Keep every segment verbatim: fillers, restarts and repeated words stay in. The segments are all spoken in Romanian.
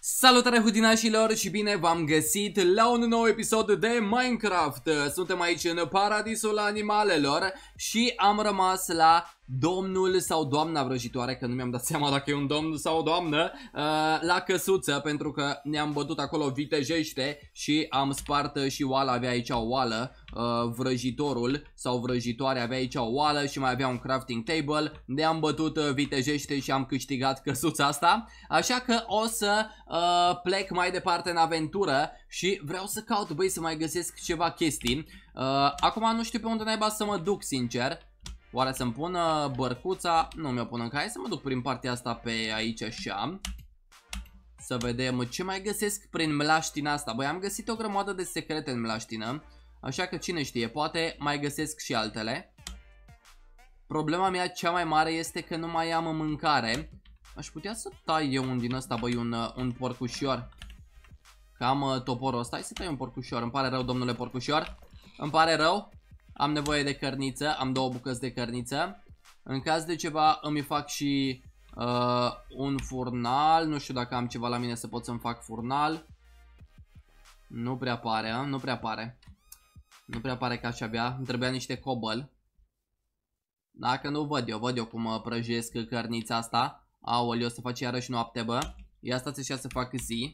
Salutare hudinașilor și bine v-am găsit la un nou episod de Minecraft. Suntem aici în paradisul animalelor și am rămas la domnul sau doamna vrăjitoare, că nu mi-am dat seama dacă e un domn sau o doamnă, la căsuță, pentru că ne-am bătut acolo vitejește și am spart și oala, avea aici o oală, vrăjitorul sau vrăjitoare avea aici o oală și mai avea un crafting table. Ne-am bătut vitejește și am câștigat căsuța asta, așa că o să uh, plec mai departe în aventură și vreau să caut, băi, să mai găsesc ceva chestii. uh, Acum nu știu pe unde naiba să mă duc, sincer. Oare să-mi pun uh, bărcuța? Nu mi-o pun încă, hai să mă duc prin partea asta pe aici așa. Să vedem ce mai găsesc prin mlaștina asta. Băi, am găsit o grămadă de secrete în mlaștină, așa că cine știe, poate mai găsesc și altele. Problema mea cea mai mare este că nu mai am mâncare. Aș putea să tai eu un din ăsta, băi, un, un porcușor. Că am uh, toporul ăsta. Hai să tai un porcușor. Îmi pare rău, domnule porcușor. Îmi pare rău. Am nevoie de cărniță. Am două bucăți de cărniță. În caz de ceva îmi fac și uh, un furnal. Nu știu dacă am ceva la mine să pot să-mi fac furnal. Nu prea pare, uh? Nu prea pare. Nu prea pare că aș avea. Îmi trebuia niște cobble. Dacă nu văd eu, văd eu cum uh, prăjesc cărnița asta. Aoleu, o să fac iarăși noapte, bă. Ia stați așa să fac zi.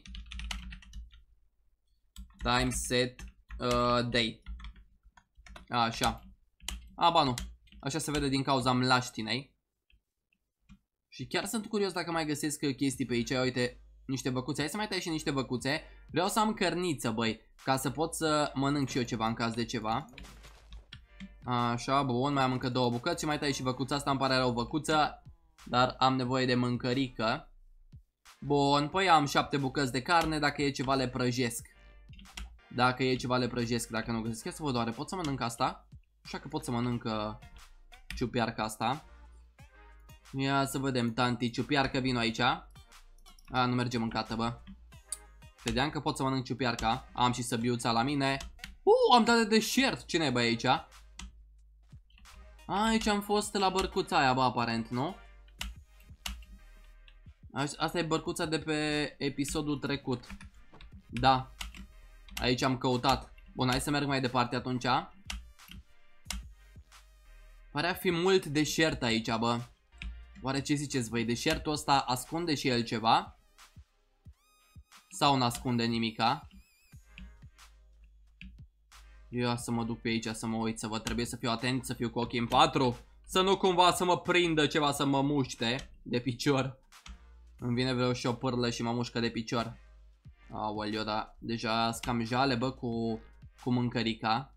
Time set uh, day. Așa. A, ba nu. Așa se vede din cauza mlaștinei. Și chiar sunt curios dacă mai găsesc chestii pe aici. Uite, niște băcuțe. Hai să mai tai și niște băcuțe. Vreau să am cărniță, băi, ca să pot să mănânc și eu ceva în caz de ceva. Așa, bun, mai am încă două bucăți și mai tai și băcuța asta. Îmi pare rău, băcuță, dar am nevoie de mâncărică. Bun, păi am șapte bucăți de carne. Dacă e ceva le prăjesc. Dacă e ceva le prăjesc. Dacă nu găsesc, ia să văd, oare pot să mănânc asta? Așa că pot să mănânc uh, ciupiarca asta. Ia să vedem, tanti, ciupiarcă, vino aici. A, nu merge mâncată, bă. Credeam că pot să mănânc ciupiarca. Am și săbiuța la mine. Uh, am dat de deșert. Cine e, bă, aici? A, aici am fost la bărcuța aia, bă, aparent, nu? Asta e bărcuța de pe episodul trecut. Da. Aici am căutat. Bun, hai să merg mai departe atunci. Pare a fi mult deșert aici, bă. Oare ce ziceți voi? Deșertul ăsta ascunde și el ceva? Sau nu ascunde nimica? Ia să mă duc pe aici să mă uit, să văd. Trebuie să fiu atent, să fiu cu ochii în patru. Să nu cumva să mă prindă ceva, să mă muște de picior. Îmi vine vreo și o pârlă și mă mușcă de picior. Aoleu, da, deja scam jale, bă, cu, cu mâncărica.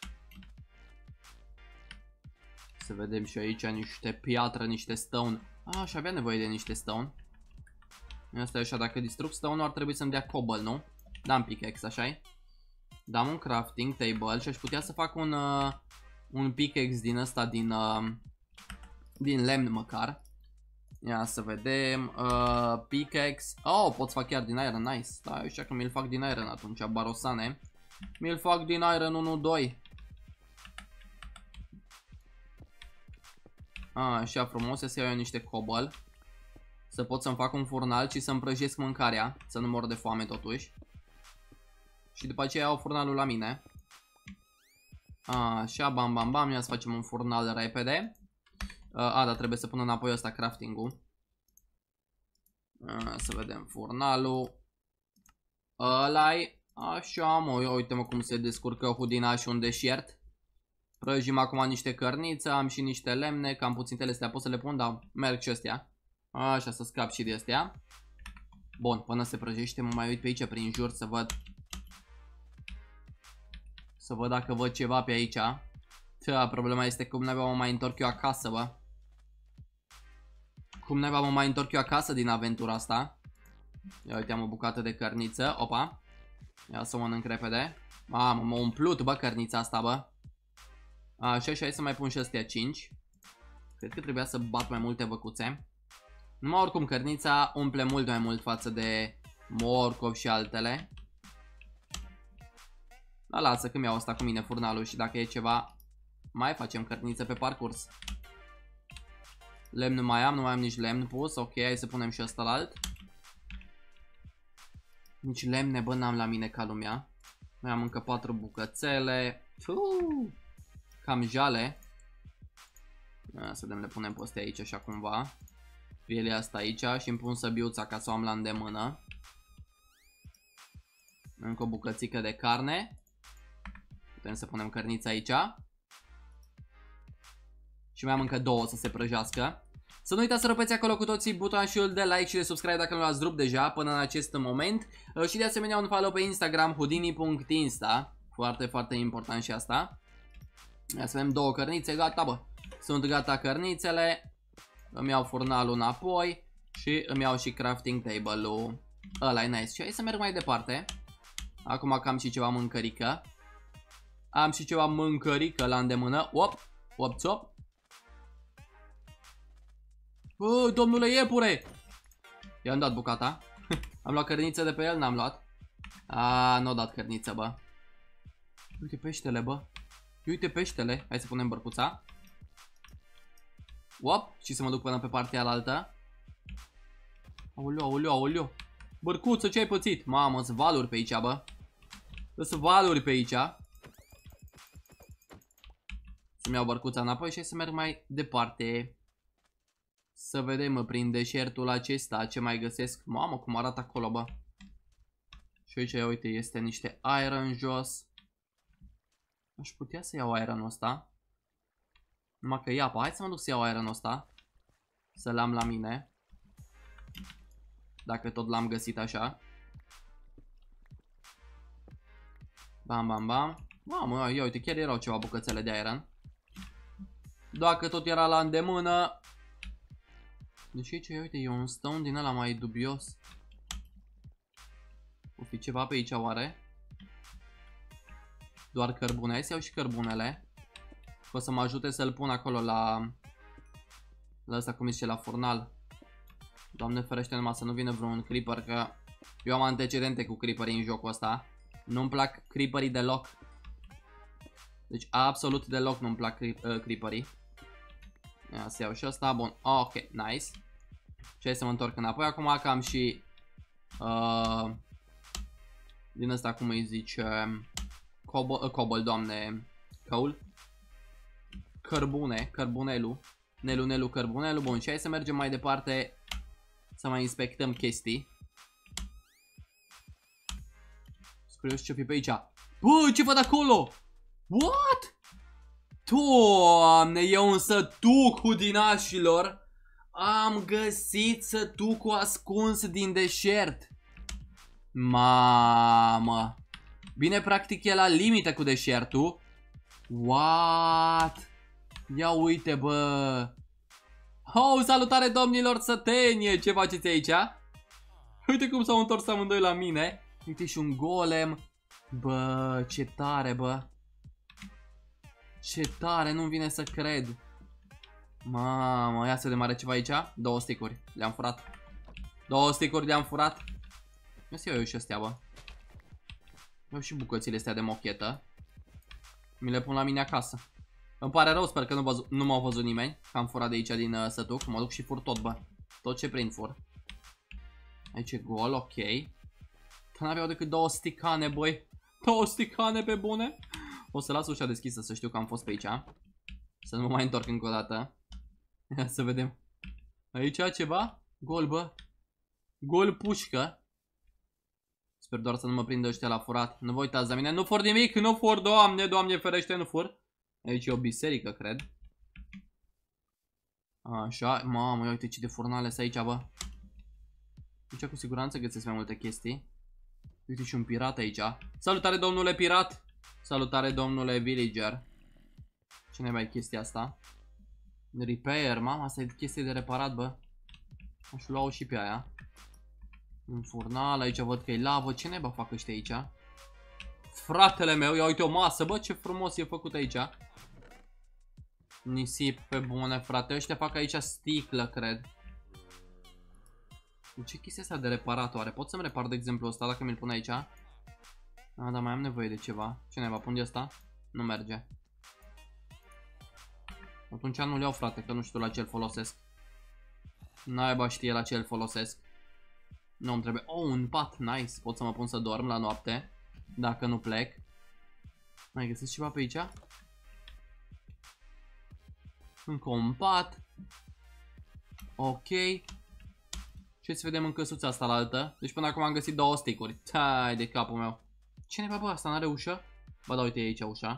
Să vedem și aici niște piatră, niște stone. Ah, și avea nevoie de niște stone. Asta e așa, dacă distrug stone-ul ar trebui să-mi dea cobble, nu? Da, un pickaxe, așa-i? Da, un crafting table și aș putea să fac un, uh, un pickaxe din ăsta, din, uh, din lemn măcar. Ia să vedem, uh, pickaxe. Oh, pot să fac chiar din iron, nice. Da, eu știu că mi-l fac din iron atunci, barosane. Mi-l fac din iron unu doi. Așa frumos, să iau eu niște cobble. Să pot să-mi fac un furnal și să-mi prăjesc mâncarea. Să nu mor de foame totuși. Și după aceea iau furnalul la mine. Așa, bam bam bam, ia să facem un furnal repede. A, dar trebuie să pun înapoi ăsta crafting-ul. Să vedem furnalul. Ăla-i. Așa, mă, uite mă cum se descurcă hudinașul un deșert. Prăjim acum niște cărniță, am și niște lemne, cam puțintele astea pot să le pun, dar merg și astea. Așa, să scap și de astea. Bun, până se prăjește, mă mai uit pe aici prin jur să văd. Să văd dacă văd ceva pe aici. Ța, problema este cum naiba mă mai întorc eu acasă, bă. Cum naiba mă mai întorc eu acasă din aventura asta. Ia uite, am o bucată de cărniță. Opa. Ia să o mănânc repede. Mamă, m-a umplut, bă, cărnița asta, bă. Așa, și hai să mai pun și astea cinci. Cred că trebuia să bat mai multe băcuțe. Numai oricum, cărnița umple mult mai mult față de morcov și altele. Da, lasă că mi-au asta cu mine furnalul și dacă e ceva, mai facem cărniță pe parcurs. Lemn nu mai am, nu mai am nici lemn pus. Ok, hai să punem și ăsta la alt. Nici lemne, bă, n-am la mine ca lumea. Mai am încă patru bucățele. Tuu! Cam jale. Ia să vedem, le punem pe astea aici așa cumva. Pielea asta aici și îmi pun săbiuța ca să o am la îndemână. Încă o bucățică de carne. Putem să punem cărnița aici. Și mai am încă două să se prăjească. Să nu uitați să răpeți acolo cu toții butonul de like și de subscribe dacă nu l-ați drupt deja până în acest moment. Și de asemenea un follow pe Instagram houdini punct insta. Foarte, foarte important și asta. Ia să vedem, două cărnițe, gata, bă. Sunt gata cărnițele. Îmi iau furnalul înapoi. Și îmi iau și crafting table-ul. Ăla e nice. Și hai să merg mai departe. Acum că am și ceva mâncărică. Am și ceva mâncărică la îndemână. Op, op, op. Bă, domnule iepure! I-am dat bucata. Am luat cărniță de pe el, n-am luat. A, n-o dat cărniță, bă. Uite peștele, bă. Uite peștele. Hai să punem bărcuța. Op, și să mă duc până pe partea alaltă. Aoleu, aoleu, aoleu. Bărcuță, ce ai pățit? Mamă, sunt valuri pe aici, bă. Sunt valuri pe aici. Să-mi iau bărcuța înapoi și să merg mai departe. Să vedem prin deșertul acesta ce mai găsesc. Mamă, cum arată acolo, bă. Și aici, uite, este niște iron jos. Aș putea să iau ironul ăsta. Numai că ia, hai să mă duc să iau ironul ăsta. Să-l am la mine. Dacă tot l-am găsit așa. Bam, bam, bam. Mamă, ia uite, chiar erau ceva bucățele de iron. Dacă tot era la îndemână. Deci aici, uite, e un stone din ăla mai dubios. O fi ceva pe aici, oare? Doar cărbune. Hai să iau și cărbunele. O să mă ajute să-l pun acolo la... La ăsta, cum zice, la furnal. Doamne ferește numai să nu vină vreun creeper, că eu am antecedente cu creeperii în jocul ăsta. Nu-mi plac creeperii deloc. Deci absolut deloc nu-mi plac creeperii. Ia să iau și ăsta, bun, ok, nice. Și hai să mă întorc înapoi acum că am și uh, din ăsta, cum îi zice, cobble, uh, cobble, doamne, coal. Cărbune, cărbunelu. Nelu, nelu, cărbunelu, bun, și hai să mergem mai departe. Să mai inspectăm chestii. Curios ce fi pe aici. Bă, ce văd acolo? What? Doamne, e un sătuc, hudinașilor. Am găsit sătucul ascuns din deșert. Mamă. Bine, practic e la limită cu deșertul. What? Ia uite, bă. Oh, salutare domnilor sătenie. Ce faceți aici? Uite cum s-au întors amândoi la mine. Uite și un golem. Bă, ce tare, bă. Ce tare, nu-mi vine să cred. Mamă, ia să vedem, are ceva aici. Două sticuri, le-am furat. Două sticuri le-am furat. Nu să iau eu și astea, bă. Eu și bucățile astea de mochetă. Mi le pun la mine acasă. Îmi pare rău, sper că nu, nu m-au văzut nimeni. Că am furat de aici din uh, sătuc. Mă duc și fur tot, bă. Tot ce prind fur. Aici e gol, ok. Că n-aveau decât două sticane, băi. Două sticane pe bune. O să las ușa deschisă să știu că am fost pe aici. Să nu mă mai întorc încă o dată. Ia să vedem. Aici ceva? Gol, bă. Gol pușcă. Sper doar să nu mă prindă ăștia la furat. Nu vă uitați la mine. Nu fur nimic, nu fur, doamne, doamne ferește, nu fur. Aici e o biserică, cred. Așa, mamă, uite ce de furnale sunt aici, bă. Aici cu siguranță găsesc mai multe chestii. Uite și un pirat aici. Salutare, domnule pirat. Salutare, domnule villager. Ce ne-ai chestia asta? Repair, mama, asta e chestie de reparat, bă. Aș lua-o și pe aia. Un furnal, aici văd că e lavă. Ce neba fac ăștia aici? Fratele meu, ia uite o masă, bă, ce frumos e făcut aici. Nisip pe bune, frate. Ăștia fac aici sticlă, cred. Ce chestia asta de reparat oare? Pot să-mi repar, de exemplu, ăsta dacă mi-l pun aici? Ah, dar mai am nevoie de ceva. Ce neba, pun de ăsta? Nu merge. Atunci nu-l iau, frate, că nu știu la ce-l folosesc. Naiba știe la ce-l folosesc. Nu îmi trebuie. Oh, un pat, nice. Pot să mă pun să dorm la noapte, dacă nu plec. Mai găsesc ceva pe aici? Încă un pat. Ok. Ce să vedem în căsuța asta la altă? Deci până acum am găsit două stick-uri. Hai de capul meu. Cine bă, bă, asta n-are ușă? Ba da, uite aici ușa.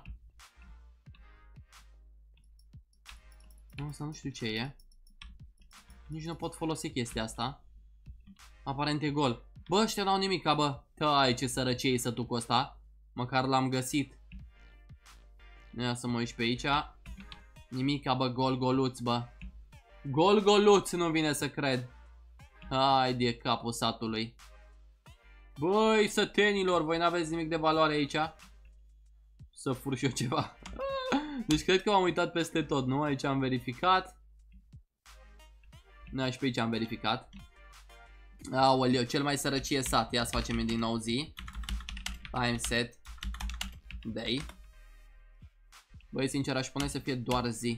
Nu, asta nu știu ce e. Nici nu pot folosi chestia asta. Aparent e gol. Bă, ăștia n-au nimica, bă. Tai, ce sărăcie e sătucul ăsta. Măcar l-am găsit. Ia să mă uiți pe aici. Nimica, bă, gol goluț, bă. Gol goluț, nu vine să cred. Hai de capul satului. Băi, sătenilor, voi n-aveți nimic de valoare aici? Să fur și eu ceva. Deci cred că m-am uitat peste tot, nu? Aici am verificat. Da, și pe aici am verificat. Aoleu, cel mai sărăcie sat. Ia să facem din nou zi. Time set day. Băi, sincer, aș pune să fie doar zi.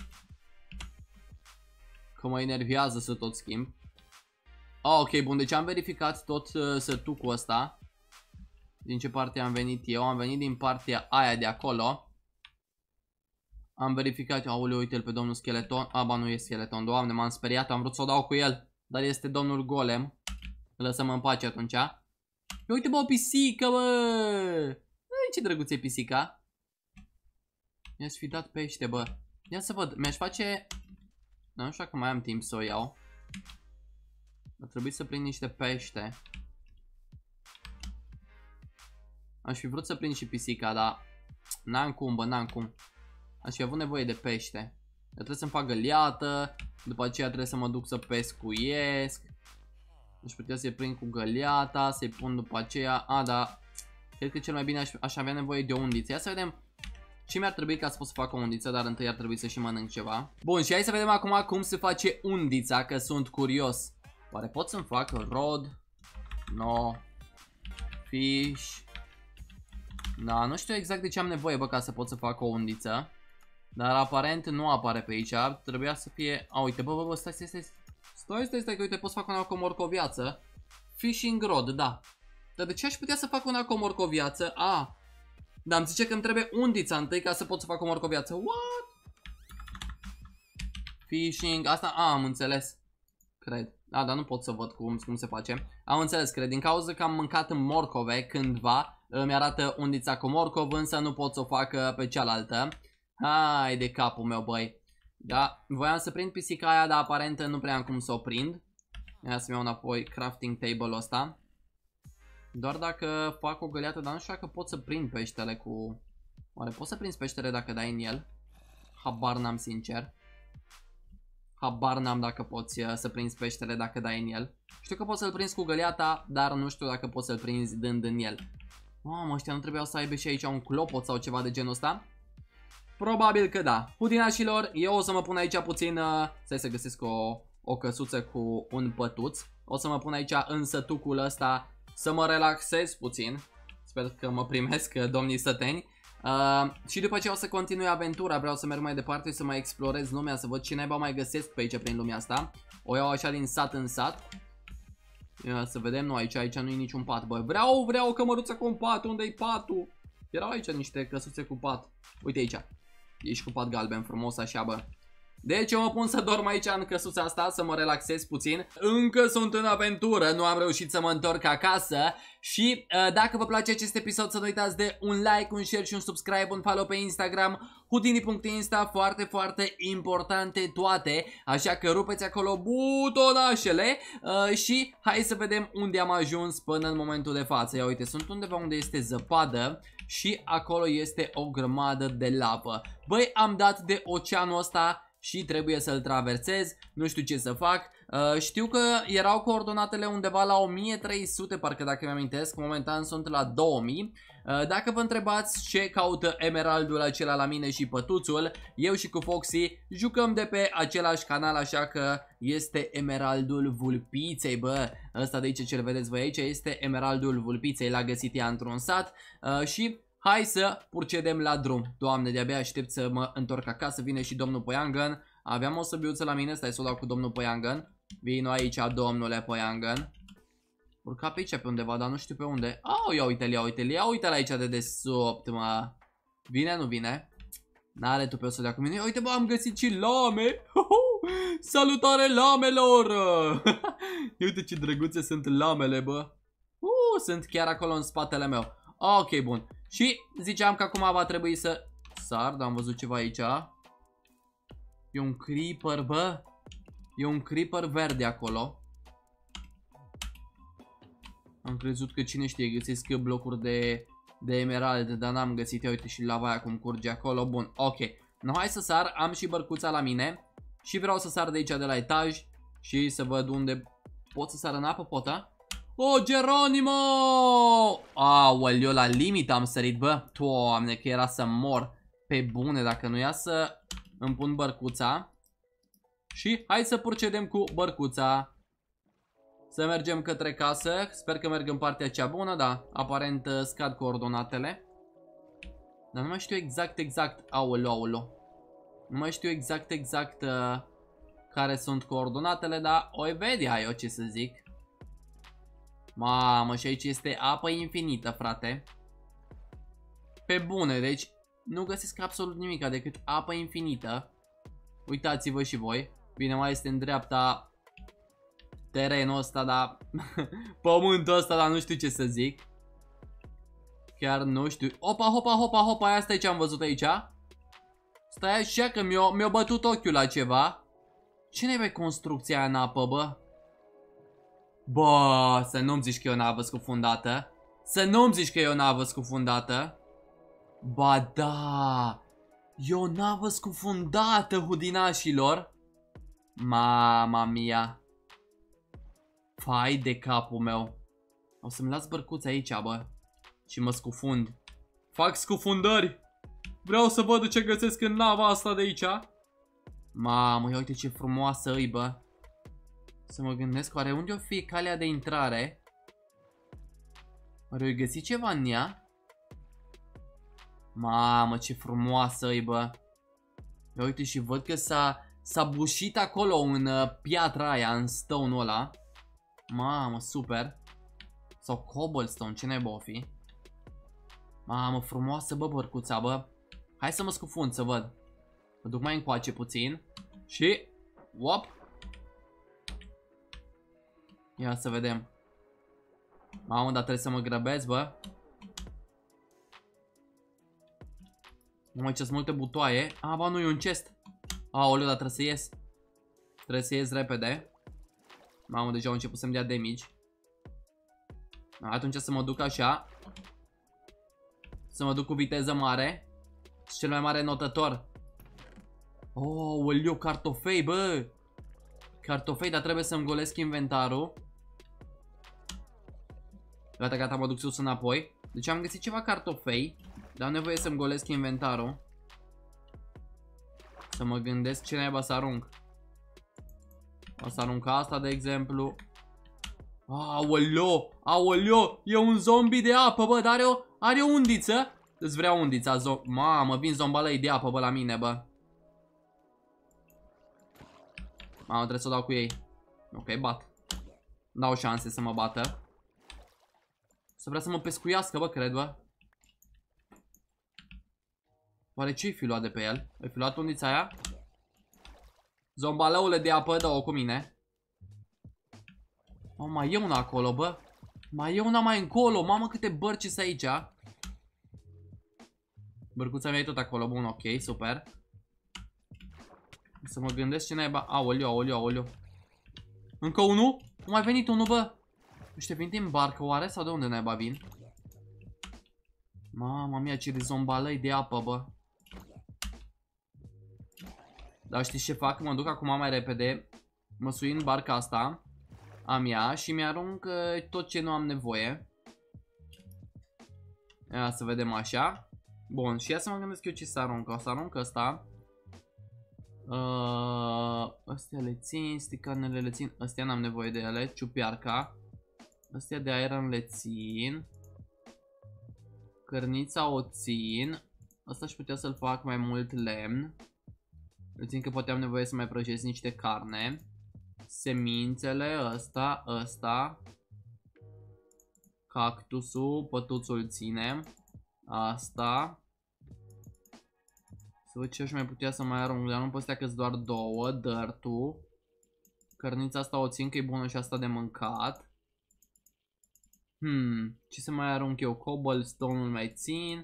Că mă enervează să tot schimb. Oh, ok, bun, deci am verificat tot uh, sătucul ăsta. Din ce parte am venit eu? Am venit din partea aia de acolo. Am verificat, aoleu, uite-l pe domnul Skeleton. A, ba, nu e Skeleton, doamne, m-am speriat, am vrut să o dau cu el. Dar este domnul Golem. Îl lăsăm în pace atunci. Uite, bă, o pisică, bă! Ai, ce drăguț e pisica. Mi-aș fi dat pește, bă. Ia să văd, mi-aș face... Nu știu dacă mai am timp să o iau. Ar trebui să prind niște pește. Aș fi vrut să prind și pisica, dar n-am cum, bă, n-am cum. Aș fi avut nevoie de pește. Eu trebuie să-mi fac găleată. După aceea trebuie să mă duc să pescuiesc. Aș putea să-i prind cu găleata, să-i pun după aceea. A, da. Cred că cel mai bine aș, aș avea nevoie de o undiță. Ia să vedem ce mi-ar trebui ca să pot să fac o undiță, dar întâi ar trebui să și mănânc ceva. Bun, și hai să vedem acum cum se face undița, că sunt curios. Oare pot să-mi fac rod? No. Fish. Da, nu știu exact de ce am nevoie, bă, ca să pot să fac o undiță. Dar aparent nu apare pe aici. Trebuia să fie... A, uite, bă, bă, bă, stai, stai, stai. Stai, stai, stai, că uite, pot să fac una cu morcoviață. Fishing rod, da. Dar de ce aș putea să fac una cu morcoviață? A, dar îmi zice că îmi trebuie undița întâi ca să pot să fac o morcoviață. What? Fishing, asta, a, am înțeles. Cred. Da, dar nu pot să văd cum, cum se face. Am înțeles, cred. Din cauza că am mâncat în morcove cândva, îmi arată undița cu morcov, însă nu pot să o fac pe cealaltă. Hai de capul meu, băi. Da, voiam să prind pisica aia, dar aparent nu prea am cum să o prind. Ia să-mi iau înapoi crafting table-ul ăsta. Doar dacă fac o găleată, dar nu știu dacă pot să prind peștele cu... Oare pot să prind peștele dacă dai în el? Habar n-am, sincer. Habar n-am dacă poți să prinzi peștele dacă dai în el. Știu că poți să-l prinzi cu găleata, dar nu știu dacă poți să-l prinzi dând în el. Mamă, ăștia nu trebuiau să aibă și aici un clopot sau ceva de genul ăsta? Probabil că da. Putinașilor, eu o să mă pun aici puțin... Uh, stai să găsesc o, o căsuță cu un pătuț. O să mă pun aici în sătucul ăsta să mă relaxez puțin. Sper că mă primesc domnii săteni. Uh, și după ce o să continui aventura, vreau să merg mai departe, să mai explorez lumea, să văd ce naiba mai găsesc pe aici prin lumea asta. O iau așa din sat în sat. Ia să vedem, nu, aici, aici nu e niciun pat, bă. Vreau, vreau o cămăruță cu un pat, unde-i patul? Erau aici niște căsuțe cu pat. Uite aici. Ești cu pat galben frumos așa, bă. Deci eu mă pun să dorm aici în căsuța asta, să mă relaxez puțin. Încă sunt în aventură, nu am reușit să mă întorc acasă. Și uh, dacă vă place acest episod, să nu uitați de un like, un share și un subscribe, un follow pe Instagram, houdini punct insta, foarte, foarte importante toate. Așa că rupeți acolo butonașele uh, și hai să vedem unde am ajuns până în momentul de față. Ia uite, sunt undeva unde este zăpadă și acolo este o grămadă de lavă. Băi, am dat de oceanul ăsta și trebuie să-l traversez, nu știu ce să fac. uh, Știu că erau coordonatele undeva la o mie trei sute, parcă dacă mi-amintesc. Momentan sunt la două mii. uh, Dacă vă întrebați ce caută emeraldul acela la mine și pătuțul, eu și cu Foxy jucăm de pe același canal, așa că este emeraldul vulpiței, bă. Ăsta de aici ce-l vedeți voi aici este emeraldul vulpiței, l-a găsit ea într-un sat. uh, Și... hai să procedem la drum. Doamne, de-abia aștept să mă întorc acasă. Vine și domnul Păiangan. Aveam o săbiuță la mine. Stai să o dau cu domnul Păiangan. Vino aici, domnule Păiangan. Urca pe aici pe undeva, dar nu știu pe unde. Au, ia uite-l, ia uite-l, ia uite-l aici de desubt, mă. Vine, nu vine? N-are tu pe o să dea cu mine. Ia uite, bă, am găsit și lame. Salutare lamelor. Ia uite ce drăguțe sunt lamele, bă. Uh, sunt chiar acolo în spatele meu. Ok, bun. Și ziceam că acum va trebui să sar, dar am văzut ceva aici. E un creeper, bă. E un creeper verde acolo. Am crezut că cine știe găsesc blocuri de, de emerald, dar n-am găsit. Ia uite și lava aia cum curge acolo. Bun, ok. No, hai să sar, am și bărcuța la mine. Și vreau să sar de aici de la etaj. Și să văd unde pot să sar în apă, pot, a? Oh, Geronimo! Aoleu, la limit am sărit, bă. Doamne, că era să mor. Pe bune, dacă nu ia să îmi pun bărcuța. Și hai să procedem cu bărcuța. Să mergem către casă. Sper că merg în partea cea bună, da. Aparent scad coordonatele. Dar nu mai știu exact, exact. Aoleu, aoleu. Nu mai știu exact, exact uh, care sunt coordonatele, dar o vedea eu ce să zic. Mamă, și aici este apă infinită, frate. Pe bune, deci nu găsesc absolut nimic decât apă infinită. Uitați-vă și voi. Bine, mai este în dreapta terenul ăsta, dar pământul ăsta, dar nu știu ce să zic. Chiar nu știu. Opa, hopa, hopa, hopa, asta e ce am văzut aici. Stai așa că mi-a mi-a bătut ochiul la ceva. Cine e pe construcția în apă, bă? Bă, să nu-mi zici că e o navă scufundată. Să nu-mi zici că e o navă scufundată. Ba da, e o navă scufundată, hudinașilor. Mama mia. Fai de capul meu. O să-mi las bărcuța aici, bă. Și mă scufund. Fac scufundări. Vreau să văd ce găsesc în nava asta de aici. Mamă, ia uite ce frumoasă e, bă. Să mă gândesc, oare unde o fi calea de intrare? Oare o găsi ceva în ea? Mamă, ce frumoasă e, bă. Ia uite și văd că s-a s-a bușit acolo în uh, piatra aia, în stone-ul ăla. Mamă, super. Sau cobblestone, ce naiba o fi? Mamă, frumoasă, bă, bărcuța, bă. Hai să mă scufund să văd. Mă duc mai încoace puțin. Și, wop. Ia să vedem. Mamă, dar trebuie să mă grăbesc, bă. Mamă, ce-s multe butoaie. A, bă, nu, e un chest. Aoleu, dar trebuie să ies. Trebuie să ies repede. Mamă, deja au început să-mi dea damage. Atunci să mă duc așa. Să mă duc cu viteză mare. Și cel mai mare notător. Oh, oleu, cartofei, bă. Cartofei, dar trebuie să-mi golesc inventarul. Gata, gata, mă duc sus înapoi. Deci am găsit ceva cartofei. Dar am nevoie să-mi golesc inventarul. Să mă gândesc ce naiba să arunc. O să arunc asta, de exemplu. Aoleo, aoleo, e un zombie de apă, bă, dar are o, are o undiță. Îți vreau undița, zo mamă, vin zombalei de apă, bă, la mine, bă. Mamă, trebuie să o dau cu ei. Ok, bat. Dau șanse să mă bată. Să vrea să mă pescuiască, bă, cred, bă. Oare ce-i fi luat de pe el? Ai fi luat undița aia? Zombalăule de apă, dă-o cu mine. Oh, mai e una acolo, bă. Mai e una mai încolo. Mamă, câte bărci sunt aici. Bărcuța mea e tot acolo. Bun, ok, super. Să mă gândesc ce naiba. Aoleu, aoleu, aoleu. Încă unul? A mai venit unul, bă. Nu știu, vin din barcă oare? Sau de unde naiba vin? Mama mia, ce de zombalăi de apă, bă. Dar știți ce fac? Mă duc acum mai repede. Mă sui în barca asta a mea și mi-arunc uh, tot ce nu am nevoie. Ia să vedem așa. Bun, și ia să mă gândesc eu ce să arunc. O să arunc ăsta. uh, Astea le țin, sticanele le țin. Astea n-am nevoie de ele, ciupiarca. Astea de iron le țin. Cărnița o țin. Asta aș putea să-l fac mai mult lemn. Îl țin că poate am nevoie să mai prăjesc niște carne. Semințele, ăsta, ăsta. Cactusul, pătuțul ținem. Asta. Să văd ce aș mai putea să mai arunc. Le-am pe astea că-s doar două. Dirt-ul. Cărnița asta o țin că e bună și asta de mâncat. Hmm, ce să mai arunc eu? Cobblestone-ul mai țin.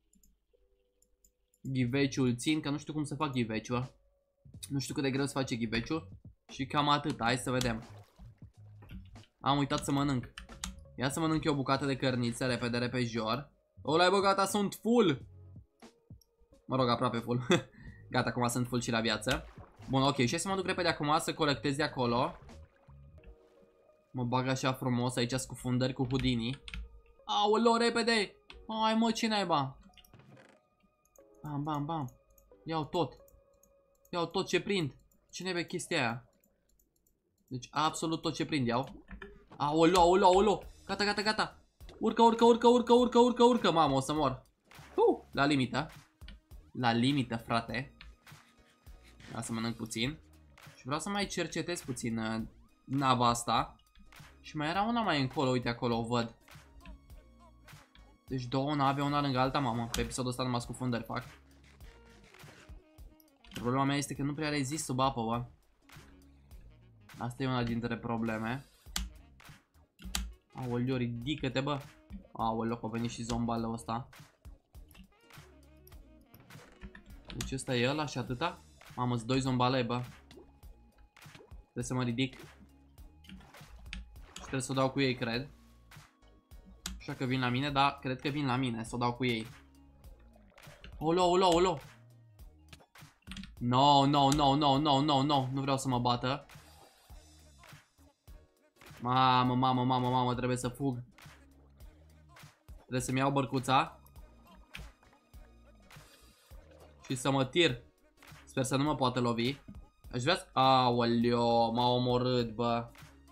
Ghiveciul țin, că nu știu cum să fac ghiveciul. Nu știu cât de greu să face ghiveciul. Și cam atât, hai să vedem. Am uitat să mănânc. Ia să mănânc eu o bucată de cărniță, repede, repejor. Olai bă, gata, sunt full. Mă rog, aproape full. Gata, acum sunt full și la viață. Bun, ok, și să mă duc repede acum să colectez de acolo. Mă bag așa frumos aici, scufundări cu Houdini. Aoleo, repede. Hai mă, ce naiba. Bam, bam, bam. Iau tot. Iau tot ce prind. Ce naiba e chestia aia? Deci absolut tot ce prind iau. Aoleo, aoleo, aoleo. Gata, gata, gata. Urcă, urcă, urcă, urcă, urcă, urcă, urcă. Mamă, o să mor. Uh, la limită. La limită, frate. Vreau să mănânc puțin. Și vreau să mai cercetez puțin uh, nava asta. Și mai era una mai încolo, uite acolo, o văd. Deci două nave, una lângă alta, mamă. Pe episodul ăsta numai scufundări fac. Problema mea este că nu prea rezist sub apă, bă. Asta e una dintre probleme. Aoleo, ridică-te, bă. Aoleo, că a venit și zombalul ăsta. Deci ăsta e ăla și atâta? Mamă, sunt doi zombale, bă. Trebuie să mă ridic. Și trebuie să o dau cu ei, cred. Așa că vin la mine, dar cred că vin la mine, să o dau cu ei. Olo, olo, olo. No, no, no, no, no, no, no. Nu vreau să mă bată. Mamă, mamă, mamă, mamă, trebuie să fug. Trebuie să-mi iau bărcuța. Și să mă tir. Sper să nu mă poată lovi. Aș vrea să... Aoleo, m-a omorât, bă.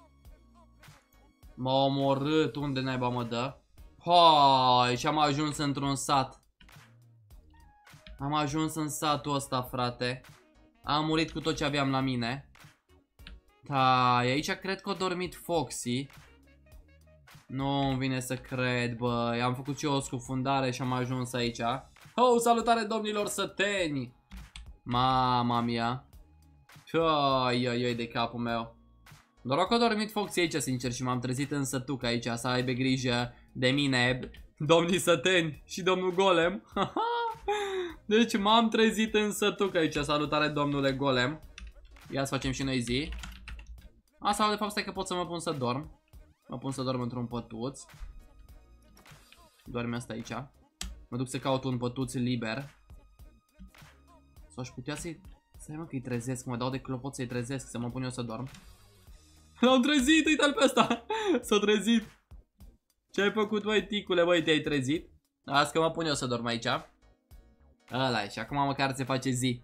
M-a omorât. Unde naiba mă dă? Hai, și am ajuns într-un sat. Am ajuns în satul ăsta, frate. Am murit cu tot ce aveam la mine. Da, aici cred că a dormit Foxy. Nu-mi vine să cred, bă. Am făcut și eu o scufundare și am ajuns aici. Oh, salutare, domnilor săteni. Mama mia. Ai, ai, ai de capul meu. Doar că a dormit Foxy aici, sincer, și m-am trezit în sătuc aici, să aibă grijă de mine, domnii săteni și domnul Golem. Deci m-am trezit în sătuc aici. Salutare, domnule Golem. Ia să facem și noi zi. Asta, de fapt, stai că pot să mă pun să dorm. Mă pun să dorm într-un pătuț. Doarme asta aici. Mă duc să caut un pătuț liber. Sau aș putea să-i... Stai mă că-i trezesc, mă dau de clopot să-i trezesc, să mă pun eu să dorm. L-am trezit, uite-l pe ăsta. S-a trezit. Ce ai făcut, băi, ticule, băi, te-ai trezit? Azi că mă pun eu să dorm aici. Ăla e, și acum măcar se face zi.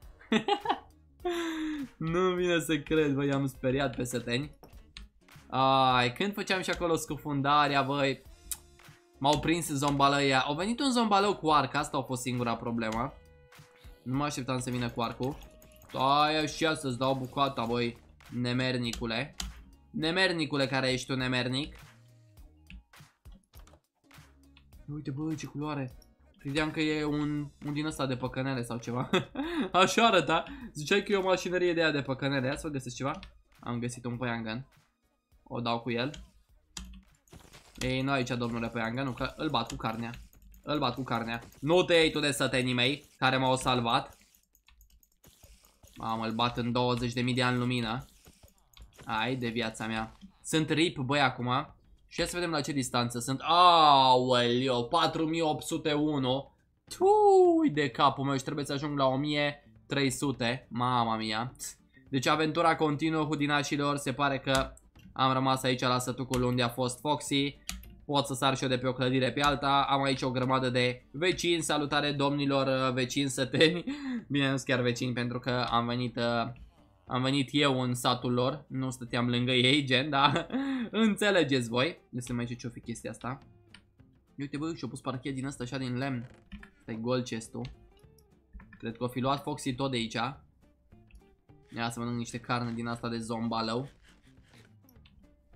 Nu vine să cred, băi, am speriat pe săteni. Ai, când făceam și acolo scufundarea, băi, m-au prins zombalăia. Au venit un zombalău cu arc, asta a fost singura problemă. Nu mă așteptam să vină cu arcul. Stai așa să-ți dau bucata, băi, nemernicule. Nemernicule care ești tu, nemernic. Uite, băi, ce culoare. Credeam că e un, un din ăsta de păcănele sau ceva. Așa arăta. Ziceai că e o mașinărie de aia de păcănele. Ia să găsesc ceva. Am găsit un păiangan. O dau cu el. Ei, nu aici, domnule păiangan, nu, că îl bat cu carnea. Îl bat cu carnea. Nu te iei tu de sătenii mei care m-au salvat. Mamă, îl bat în douăzeci de mii de ani lumină. Ai de viața mea. Sunt rip, băi, acum. Și să vedem la ce distanță sunt. Aoleo, patru mii opt sute unu. Tui de capul meu și trebuie să ajung la o mie trei sute. Mama mia. Deci aventura continuă, hudinașilor. Se pare că am rămas aici la sătucul unde a fost Foxy. Pot să sar și eu de pe o clădire pe alta. Am aici o grămadă de vecini. Salutare, domnilor vecini săteni. Bine, nu sunt chiar vecini pentru că am venit... Am venit eu în satul lor. Nu stăteam lângă ei, gen, dar înțelegeți voi. Nu se mai știu ce-o fi chestia asta. Uite, bă, și-o pus parchet din ăsta așa din lemn. Asta-i gold chest-ul. Cred că o fi luat Foxy tot de aici. Ia să mănânc niște carne din asta de zombalău.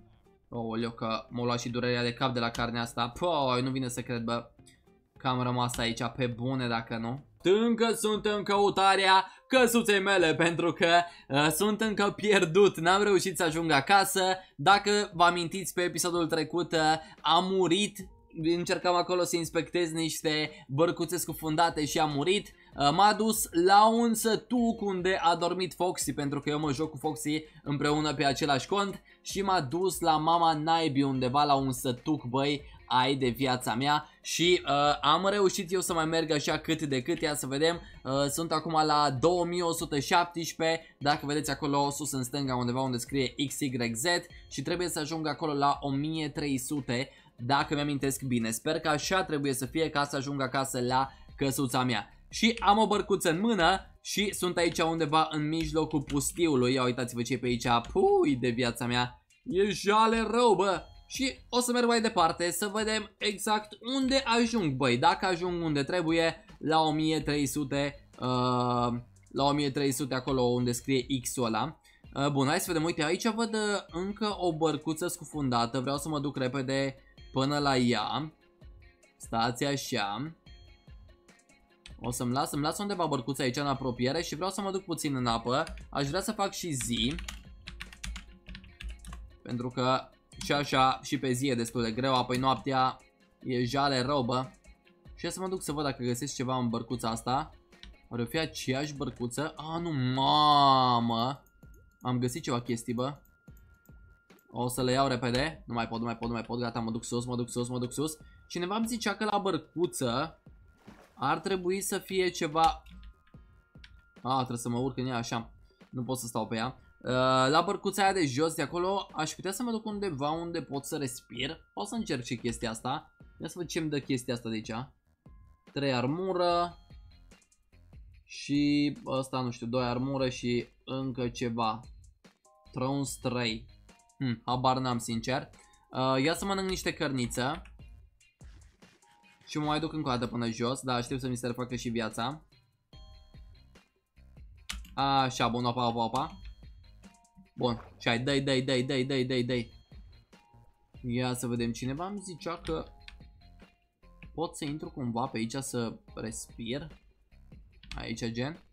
Aoleu, că m-a luat și durerea de cap de la carnea asta. Păi, nu vine să cred, bă, că am rămas aici pe bune dacă nu. Încă sunt în căutarea căsuței mele pentru că uh, sunt încă pierdut. N-am reușit să ajung acasă. Dacă vă amintiți, pe episodul trecut uh, am murit. Încercam acolo să inspectez niște bărcuțe scufundate și am murit. uh, M-a dus la un sătuc unde a dormit Foxy, pentru că eu mă joc cu Foxy împreună pe același cont. Și m-a dus la mama naibii undeva la un sătuc, băi, ai de viața mea. Și uh, am reușit eu să mai merg așa cât de cât. Ia să vedem, uh, sunt acum la două mii o sută șaptesprezece. Dacă vedeți acolo sus în stânga undeva unde scrie X Y Z. Și trebuie să ajung acolo la o mie trei sute, dacă mi-amintesc bine. Sper că așa trebuie să fie ca să ajung acasă la căsuța mea. Și am o bărcuță în mână și sunt aici undeva în mijlocul pustiului. Ia uitați-vă ce e pe aici. Pui de viața mea, e jale rău, bă. Și o să merg mai departe să vedem exact unde ajung, băi. Dacă ajung unde trebuie, la o mie trei sute, uh, la o mie trei sute acolo unde scrie X-ul ăla. uh, Bun, hai să vedem, uite, aici văd uh, încă o bărcuță scufundată. Vreau să mă duc repede până la ea. Stați așa. O să-mi las, îmi las undeva bărcuța aici în apropiere și vreau să mă duc puțin în apă. Aș vrea să fac și zi, pentru că și așa și pe zi e destul de greu, apoi noaptea e jale rău, bă. Și să mă duc să văd dacă găsesc ceva în bărcuța asta. Oare o fi aceeași bărcuță? A, nu, mamă. Am găsit ceva chestii, bă. O să le iau repede. Nu mai pot, nu mai pot, nu mai pot. Gata, mă duc sus, mă duc sus, mă duc sus. Cineva îmi zicea că la bărcuță ar trebui să fie ceva. A, trebuie să mă urc în ea, așa. Nu pot să stau pe ea. Uh, la bărcuța aia de jos, de acolo, aș putea să mă duc undeva unde pot să respir. O să încerc și chestia asta. Ia să văd ce-mi dă chestia asta de aici. trei armură. Și ăsta, nu știu, doi armură și încă ceva. Thrones trei. Hm, habar n-am, sincer. uh, Ia să mănânc niște cărniță. Și mă mai duc încă o dată până jos. Da, știu să mi se refacă și viața. Așa, bun, opa, opa, opa. Bun, și hai, dai, dai, dai, dai, dai, dai, dai. Ia să vedem, cineva îmi zicea că pot să intru cumva pe aici să respir. Aici, gen.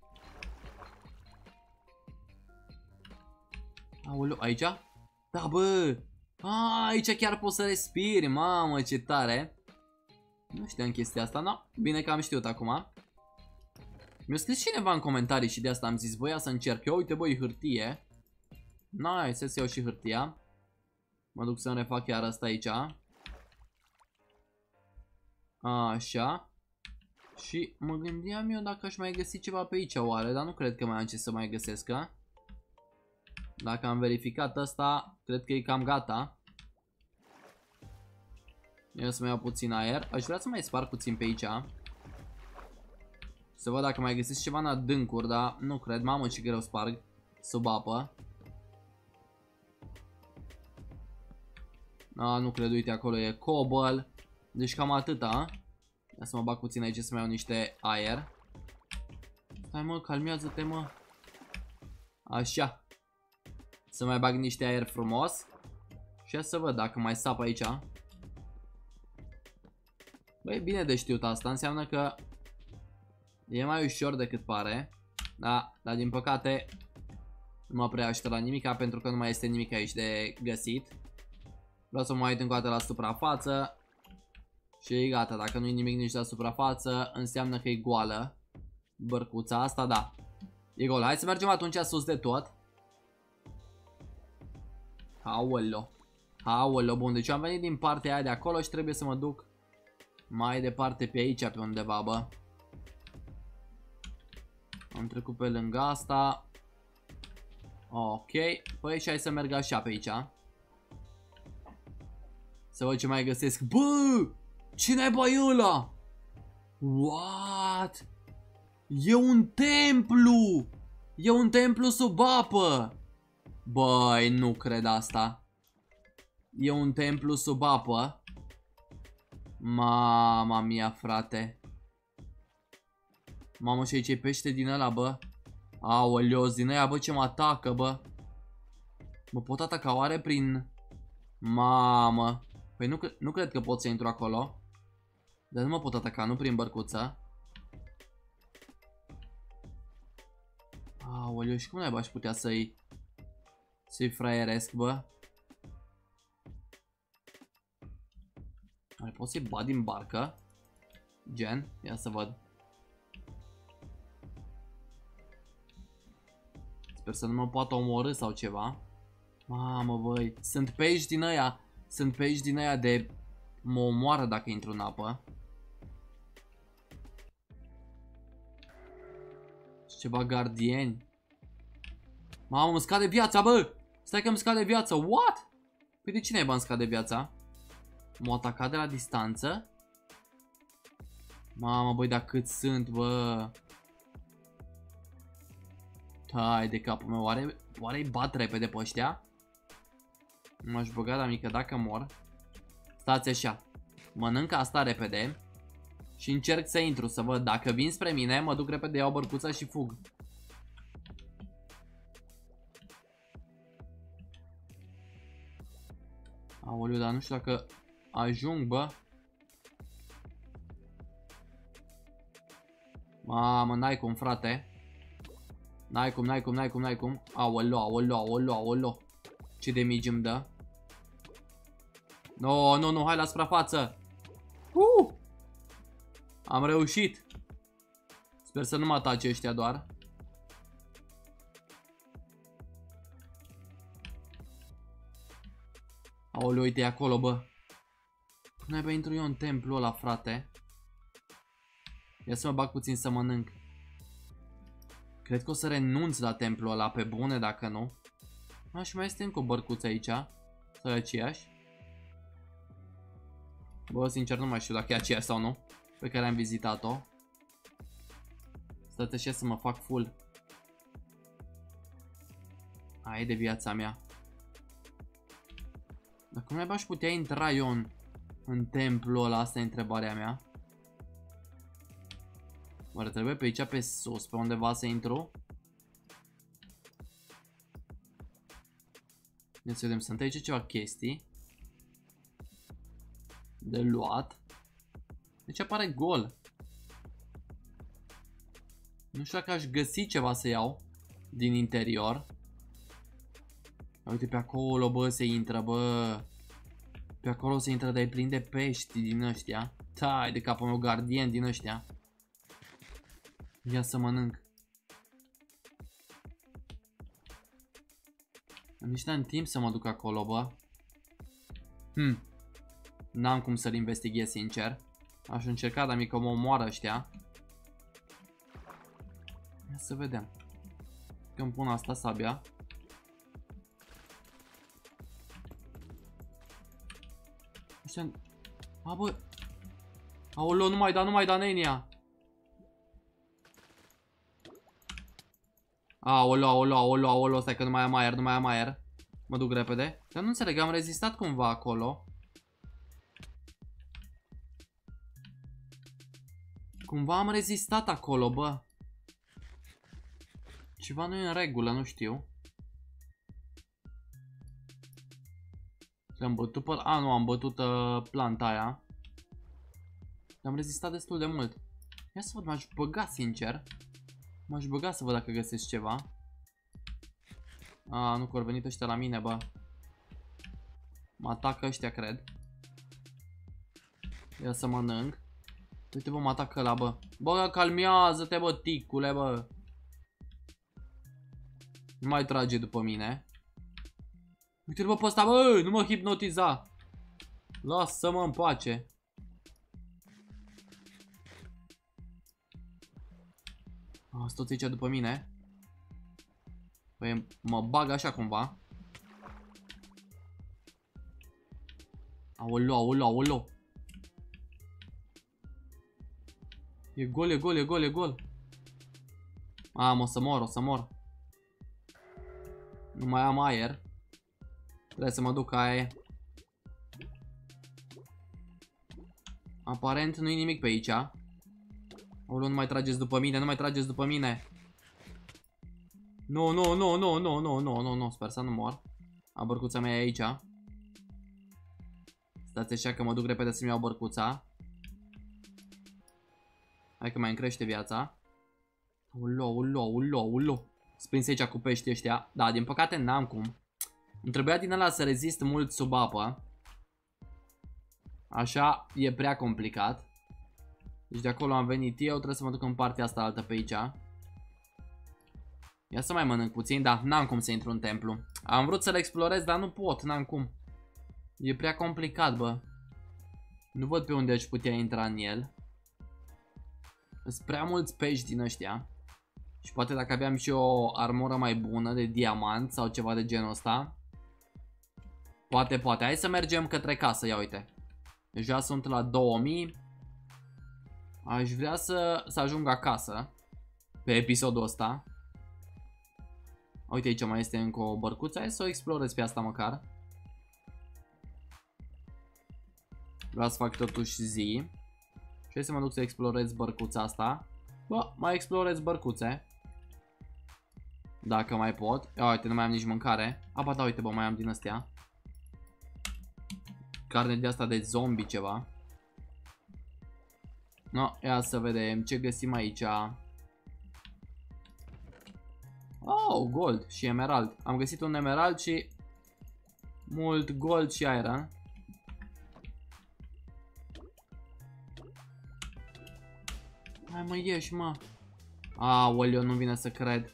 Aoleu, aici? Da, bă! A, aici chiar pot să respiri, mamă, ce tare. Nu știam chestia asta, no, bine că am știut acum. Mi-a scris cineva în comentarii și de asta am zis, băia să încerc eu, uite, băi, hârtie. Nice, să iau și hârtia. Mă duc să-mi refac chiar asta aici. Așa. Și mă gândeam eu dacă aș mai găsi ceva pe aici oare, dar nu cred că mai am ce să mai găsesc, a? Dacă am verificat asta, cred că e cam gata. Eu să mai iau puțin aer. Aș vrea să mai sparg puțin pe aici. Să văd dacă mai găsesc ceva în adâncuri, dar nu cred. Mamă, ce greu sparg sub apă. A, nu cred, uite, acolo e cobble. Deci cam atâta. Ia să mă bag puțin aici să mai iau niște aer. Stai, mă, calmează-te, mă. Așa. Să mai bag niște aer frumos. Și ia să văd dacă mai sap aici. Băi, bine de știut asta. Înseamnă că e mai ușor decât pare. Da, dar din păcate nu mă prea ajută la nimica, pentru că nu mai este nimic aici de găsit. Vreau să mă uit încă o dată la suprafață. Și e gata, dacă nu e nimic nici la suprafață, înseamnă că e goală bărcuța asta, da. E goală. Hai să mergem atunci sus de tot. Aoleo. Aoleo, bun, deci am venit din partea aia de acolo și trebuie să mă duc mai departe pe aici, pe undeva, bă. Am trecut pe lângă asta. Ok, păi și hai să merg așa pe aici. Să văd ce mai găsesc. Bă! Cine-i băi ăla? What? E un templu! E un templu sub apă! Băi, nu cred asta. E un templu sub apă. Mama mia, frate. Mamă, și aici e pește din ăla, bă. Aoleu, din aia, bă, ce mă atacă, bă. Mă pot ataca oare prin Mamă. Păi nu, nu cred că pot să intru acolo. Dar nu mă pot ataca, nu prin bărcuță. Aoleu, și cum naiba aș putea să-i Să-i fraieresc, bă? Mai pot să-i bat din barcă? Gen, ia să văd. Sper să nu mă poată omorî sau ceva. Mamă, băi, sunt pești din aia. Sunt pești din aia de mă omoară dacă intru în apă. Și ceva gardieni. Mamă, îmi scade viața, bă! Stai că îmi scade viața, what? Păi de cine e bă îmi scade viața? M-au atacat de la distanță? Mamă, băi, dar cât sunt, bă? Tai de capul meu, oare, oare îi bat repede pe ăștia? M-aș băga la mică dacă mor. Stați așa, mănânc asta repede și încerc să intru, să văd. Dacă vin spre mine, mă duc repede, iau bărcuța și fug. Aoleu, dar nu știu dacă ajung, bă. Mamă, n-ai cum, frate. N-ai cum, n-ai cum, n-ai cum, n-ai cum. Aoleu, aoleu, aoleu, aoleu. Ce damage îmi dă? No, nu, nu, hai la suprafață. Uh! Am reușit. Sper să nu mă atace ăștia doar. Aoleu, uite acolo, bă. Până bă, intru eu în templul ăla, frate. Ia să mă bag puțin să mănânc. Cred că o să renunț la templul ăla, pe bune, dacă nu. A, și mai este încă o bărcuță aici. Sau e aceeași? Bă, sincer, nu mai știu dacă e aceeași sau nu. Pe care am vizitat-o. Stați așa să mă fac full. Aia e de viața mea. Dar cum mai aș putea intra eu în, în templul ăla? Asta e întrebarea mea. Oare trebuie pe aici, pe sus, pe undeva să intru? Ia să vedem, sunt aici ceva chestii de luat. Deci apare gol. Nu știu dacă aș găsi ceva să iau din interior. Uite, pe acolo, bă, se intră, bă. Pe acolo se intră, dar e plin de pești din ăștia. Tai de capul meu, gardien din ăștia. Ia să mănânc. Nici n-am timp să mă duc acolo, bă. Hm. N-am cum să-l investighez, sincer. Aș încerca, dar mică mă omoară ăștia. Ia să vedem. Când pun asta, sabia. Ăștia... A, bă. Aoleu, nu mai da, nu mai da, Nenia. Aoleu, aoleu, aoleu, aoleu, stai că nu mai am aer, nu mai am aer. Mă duc repede. Dar nu înțeleg, am rezistat cumva acolo. Cumva am rezistat acolo, bă. Ceva nu e în regulă, nu știu. Am bătut pe... A, nu, am bătut uh, planta aia. Am rezistat destul de mult. Ia să văd, m-aș băga, sincer. M-aș băga să văd dacă găsesc ceva. A, nu, că au venit ăștia la mine, bă. Mă atacă ăștia, cred. Ia să mănânc. Uite, bă, mă atacă ăla, bă. Bă, calmează-te, bă, ticule, bă. Nu mai trage după mine. Uite-l, bă, pe ăsta, bă, nu mă hipnotiza. Lasă-mă în pace. A, sunt toți aici după mine. Păi mă bag așa cumva. Aoleu, aoleu, aoleu. E gol, e gol, e gol, e gol. Am, o să mor, o să mor. Nu mai am aer. Trebuie să mă duc, aia e. Aparent nu-i nimic pe aici. Aoleu, nu mai trageți după mine, nu mai trageți după mine. Nu, nu, nu, nu, nu, nu, nu, nu, nu, sper să nu mor. A, bărcuța mea e aici. Stați așa că mă duc repede să-mi iau bărcuța. Hai că mai îmi crește viața. Ulo, ulo, ulo, ulo. Sprins aici cu pești ăștia. Da, din păcate n-am cum. Îmi trebuia din ăla să rezist mult sub apă. Așa e prea complicat. Deci de acolo am venit eu. Trebuie să mă duc în partea asta altă pe aici. Ia să mai mănânc puțin. Da, n-am cum să intru în templu. Am vrut să-l explorez, dar nu pot. N-am cum. E prea complicat, bă. Nu văd pe unde aș putea intra în el. Sunt prea mulți pești din ăștia. Și poate dacă aveam și o armură mai bună de diamant sau ceva de genul ăsta. Poate, poate. Hai să mergem către casă, ia uite. Deja sunt la două mii. Aș vrea să, să ajung acasă pe episodul ăsta. Uite, aici mai este încă o bărcuță. Hai să o explorez pe asta măcar. Vreau să fac totuși zi. Și hai să mă duc să explorez bărcuța asta. Bă, mai explorez bărcuțe. Dacă mai pot. Ia uite, nu mai am nici mâncare. A, ba da, uite, bă, mai am din astea. Carne de asta de zombie ceva. No, ia să vedem ce găsim aici. Oh, gold și emerald. Am găsit un emerald și mult gold și iron. Hai mă, ieși mă. Aoleu, nu vine să cred.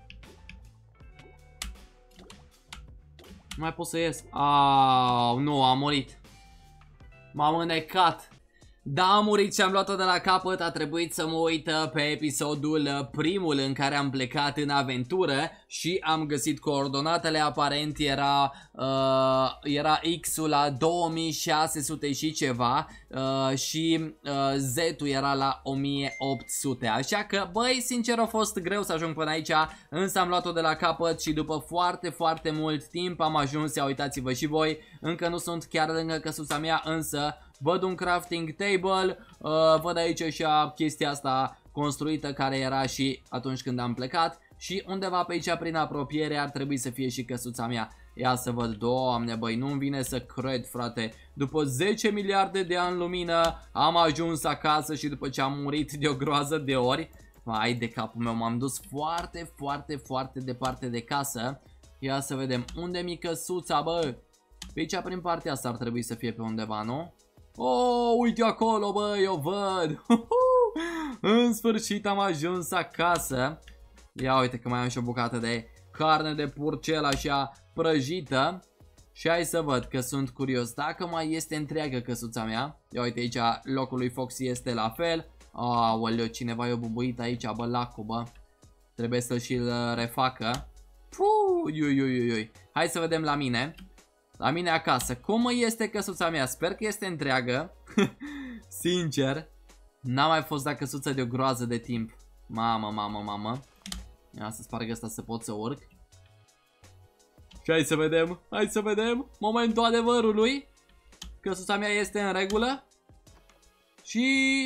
Nu mai pot să ies. Aaaa, nu, am murit. M-am înnecat. Da, am murit și am luat-o de la capăt. A trebuit să mă uit pe episodul primul în care am plecat în aventură și am găsit coordonatele. Aparent era uh, era X-ul la două mii șase sute și ceva uh, și uh, Z-ul era la o mie opt sute. Așa că, băi, sincer a fost greu să ajung până aici, însă am luat-o de la capăt și după foarte, foarte mult timp am ajuns. Ia uitați-vă și voi, încă nu sunt chiar lângă căsuța mea, însă văd un crafting table, uh, văd aici și chestia asta construită care era și atunci când am plecat. Și undeva pe aici prin apropiere ar trebui să fie și căsuța mea. Ia să văd, doamne băi, nu-mi vine să cred, frate. După zece miliarde de ani lumină am ajuns acasă și după ce am murit de o groază de ori. Vai de capul meu, m-am dus foarte, foarte, foarte departe de casă. Ia să vedem, unde mi căsuța, bă? Pe aici prin partea asta ar trebui să fie pe undeva, nu? Oh, uite acolo, bă, eu văd. În sfârșit am ajuns acasă. Ia uite că mai am și o bucată de carne de purcel așa prăjită. Și hai să văd, că sunt curios dacă mai este întreagă căsuța mea. Ia uite aici locul lui Foxy este la fel. Aoleu, cineva i-a bubuit aici, bă, lacul, bă. Trebuie să și-l refacă. Puh, iui, iui, iui. Hai să vedem la mine. La mine acasă, cum este căsuța mea? Sper că este întreagă. Sincer, n-am mai fost la căsuță de o groază de timp. Mamă, mamă, mamă. Ia să sparg asta să pot să urc. Și hai să vedem, hai să vedem momentul adevărului. Căsuța mea este în regulă. Și...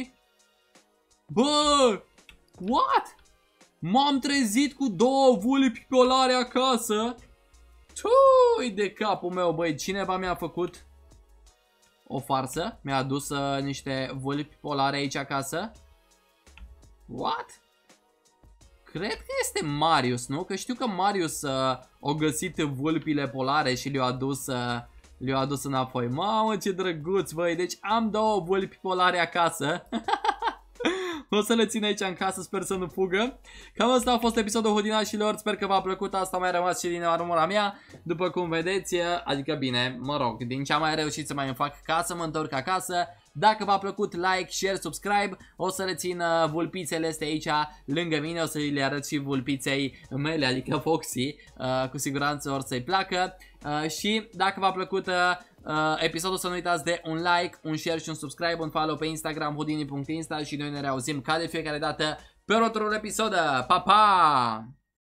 Bă! What? M-am trezit cu două vulpi polare acasă. Tui de capul meu, băi, cineva mi-a făcut o farsă. Mi-a adus uh, niște vulpi polare aici acasă. What? Cred că este Marius, nu? Că știu că Marius uh, a găsit vulpile polare și le-a adus, uh, le-a adus înapoi. Mamă, ce drăguț, băi, deci am două vulpi polare acasă. O să le țin aici în casă, sper să nu fugă. Cam asta a fost episodul Hodinașilor. Sper că v-a plăcut, asta mai rămas și din armura mea. După cum vedeți, adică bine, mă rog, din ce am mai reușit să mai îmi fac ca să mă întorc acasă. Dacă v-a plăcut, like, share, subscribe. O să le țin uh, vulpițele astea aici lângă mine. O să le arăt și vulpiței mele, adică Foxy. uh, Cu siguranță or să-i placă. uh, Și dacă v-a plăcut uh, uh, episodul, să nu uitați de un like, un share și un subscribe, un follow pe Instagram, hodini punct insta. Și noi ne reauzim ca de fiecare dată pe următorul episod. Pa, pa!